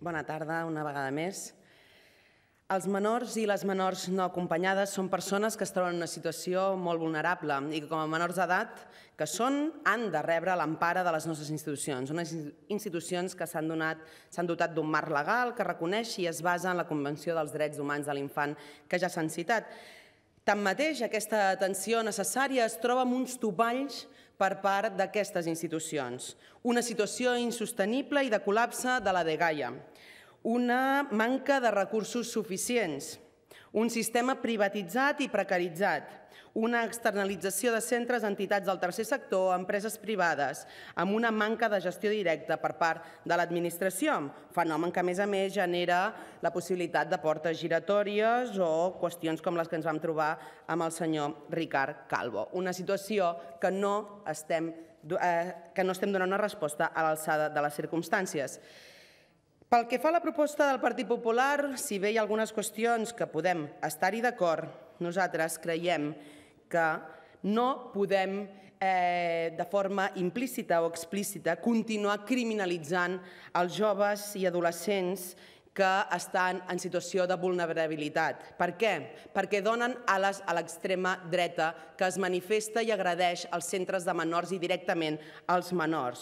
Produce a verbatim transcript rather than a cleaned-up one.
Bona tarda, una vegada més. Els menors i les menors no acompanyades són persones que es troben en una situació molt vulnerable i que com a menors d'edat que són han de rebre l'empara de les nostres institucions, unes institucions que s'han dotat d'un marc legal que reconeix i es basa en la Convenció dels Drets Humans de l'Infant que ja s'han citat. Tanmateix, aquesta atenció necessària es troba amb uns topalls per part d'aquestes institucions. Una situació insostenible i de col·lapse de la dgaia, una manca de recursos suficients, un sistema privatitzat i precaritzat, una externalització de centres a entitats del tercer sector, a empreses privades, amb una manca de gestió directa per part de l'administració, fenomen que, a més a més, genera la possibilitat de portes giratòries o qüestions com les que ens vam trobar amb el senyor Ricard Calvo. Una situació que no estem, que no estem donant una resposta a l'alçada de les circumstàncies. Pel que fa a la proposta del Partit Popular, si bé hi ha algunes qüestions que podem estar-hi d'acord, nosaltres creiem que no podem, de forma implícita o explícita, continuar criminalitzant els joves i adolescents que estan en situació de vulnerabilitat. Per què? Perquè donen ales a l'extrema dreta que es manifesta i agredeix els centres de menors i directament als menors.